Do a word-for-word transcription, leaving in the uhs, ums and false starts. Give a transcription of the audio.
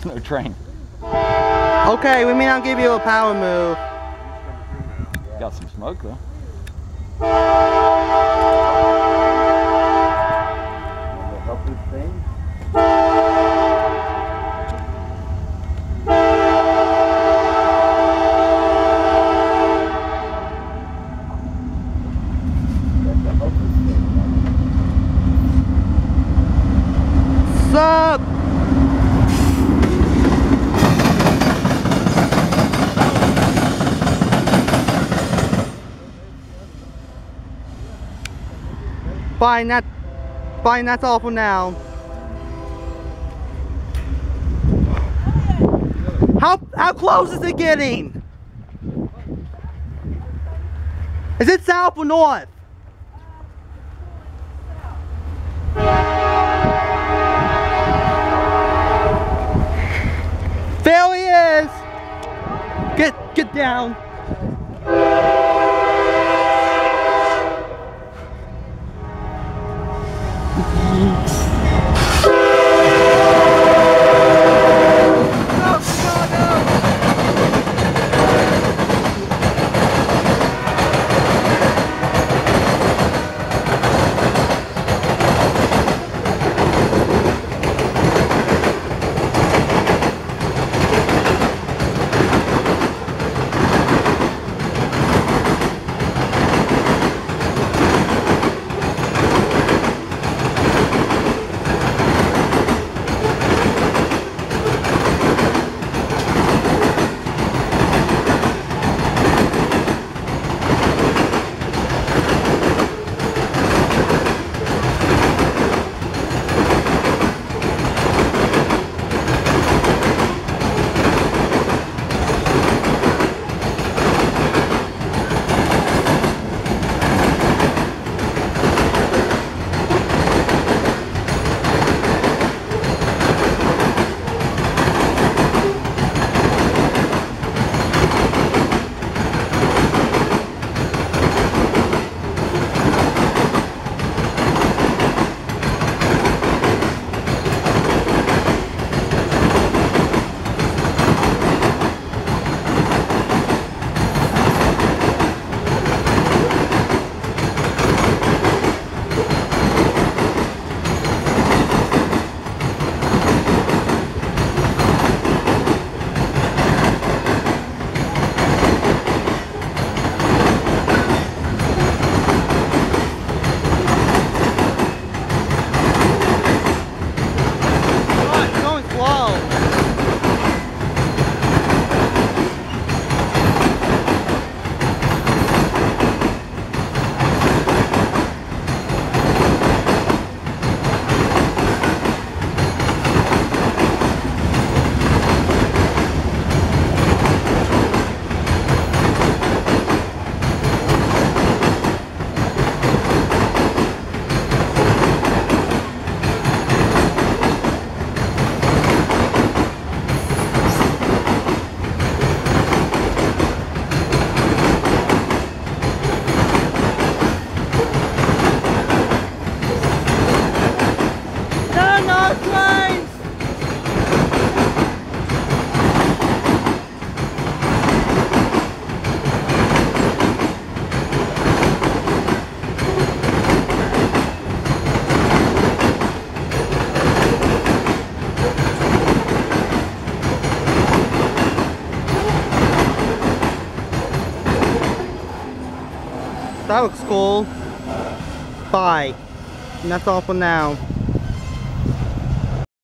No train. Okay, we may not give you a power move. Got some smoke though. Remember help this thing? Sup? Fine, that, fine, that's all for now. How, how close is it getting? Is it south or north? There he is! Get, get down. That looks cool. Bye. And that's all for now.